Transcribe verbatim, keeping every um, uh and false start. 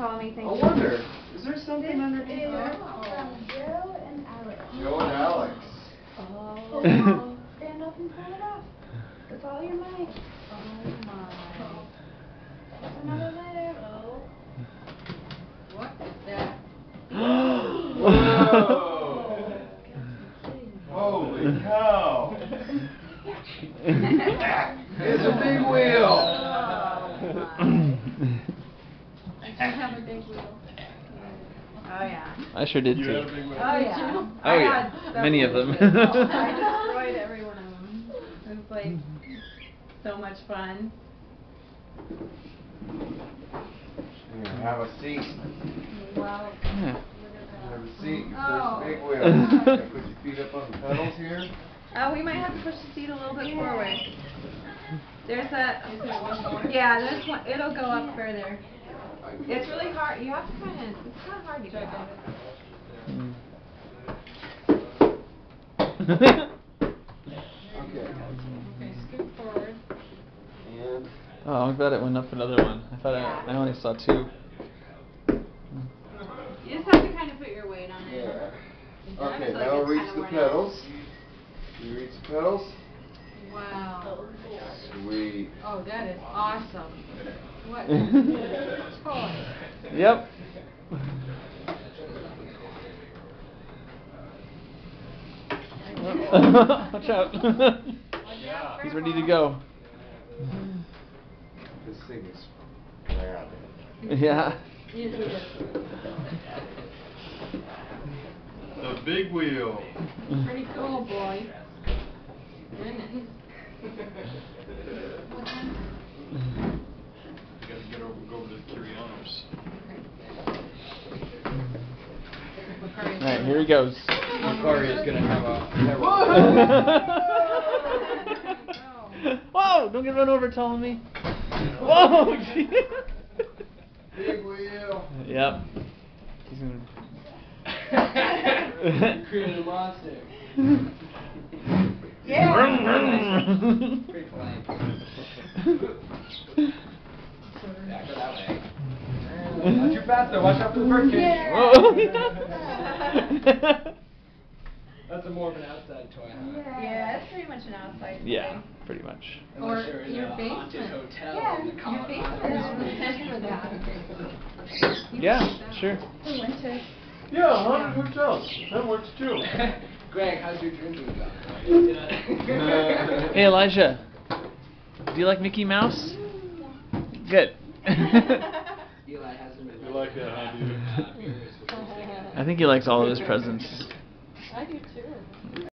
Ptolemy, thank I you. wonder, is there something underneath This is there? from Joe and Alex. Joe and Alex. Oh. Stand up and pull it up. With all your might. Oh my. There's another letter. Oh. What is that? Whoa! Holy cow! It's a big wheel! Oh my. I should have a big wheel. Oh yeah. I sure did You too. had a big wheel? Oh yeah. Oh I yeah. had Many of several them. wheels. I destroyed every one of them. It was like so much fun. Here, have a seat. Wow. Yeah. Have a seat. Your Oh. first big wheel. Yeah, put your feet up on the pedals here. Oh, we might have to push the seat a little bit forward. There's a, yeah, there's one, it'll go up further. It's really hard, you have to kind of, it's kind of hard to get out. Okay. Okay, scoot forward. And Oh, I'm glad it went up another one. I thought Yeah. I, I only saw two. You just have to kind of put your weight on it. yeah. It Okay, looks like now it's reach kinda the worn out. pedals. You reach the pedals. Wow. Sweet. Oh, that is awesome. What is this toy? Yep. Watch out. He's ready to go. This thing is rad. Yeah. The big wheel. Pretty cool, boy. Goodness. You gotta get over, go over to the Curianos. Alright, here he goes. Macari's gonna have a. Whoa! Don't get run over, Ptolemy. Whoa! Big wheel. Yep. He's gonna. Created a monster. Yeah. Pretty funny. Yeah, go that way. Not too fast though, watch out for the birdcage. Whoa. That's a more of an outside toy, huh? Yeah, it's pretty much an outside Yeah, thing. pretty much. Or your basement. Yeah, your basement is really good for that. Yeah, sure. For winter. Yeah, haunted hotels. That works too. Greg, how's your drinking going? Hey, Elijah. Do you like Mickey Mouse? Good. Eli hasn't been. You like that, huh, dude? I think he likes all of his presents. I do too.